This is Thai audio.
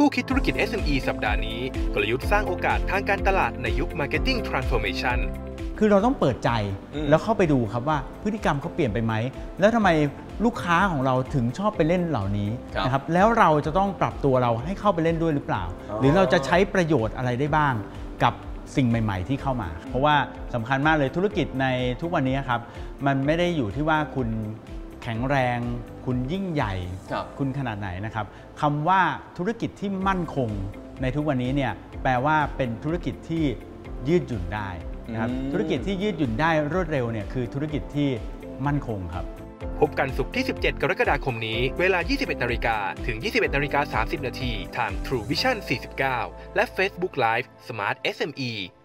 คู่คิดธุรกิจ SME สัปดาห์นี้กลยุทธ์สร้างโอกาสทางการตลาดในยุค Marketing Transformation คือเราต้องเปิดใจแล้วเข้าไปดูครับว่าพฤติกรรมเขาเปลี่ยนไปไหมแล้วทำไมลูกค้าของเราถึงชอบไปเล่นเหล่านี้นะครับแล้วเราจะต้องปรับตัวเราให้เข้าไปเล่นด้วยหรือเปล่าหรือเราจะใช้ประโยชน์อะไรได้บ้างกับสิ่งใหม่ๆที่เข้ามาเพราะว่าสำคัญมากเลยธุรกิจในทุกวันนี้ครับมันไม่ได้อยู่ที่ว่าคุณแข็งแรงคุณยิ่งใหญ่คุณขนาดไหนนะครับคำว่าธุรกิจที่มั่นคงในทุกวันนี้เนี่ยแปลว่าเป็นธุรกิจที่ยืดหยุ่นได้นะครับธุรกิจที่ยืดหยุ่นได้รวดเร็วเนี่ยคือธุรกิจที่มั่นคงครับพบกันศุกร์ที่ 17 กรกฎาคมนี้เวลา 21:00 น. ถึง 21:30 น. ทาง True Vision 49 และ Facebook Live Smart SME